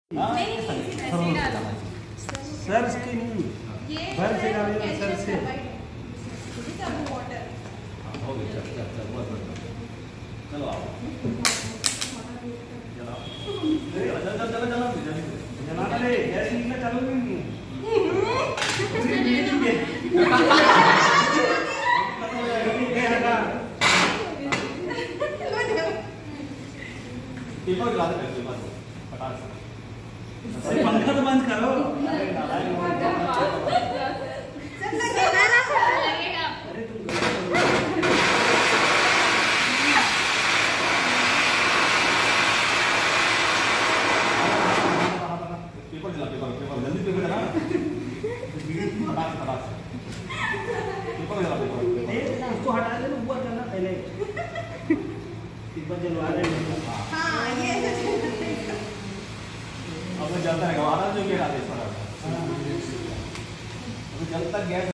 Sir इसकी नहीं भर से डालेगा सर से चलो आओ जलाना ले गैस निकले चलो नहीं पेपर गिरा दे पेपर फटाक से पंखा तो बंद करो पेपर जला पेपर जल्दी पेपर जला फटाक से पेपर जला पेपर उसको हटा दे ना ऊपर करना पहले पेपर जलवा रहे हैं। हाँ ये अब जलता है हमारा जो ये आदेश पर अब जल तक गैस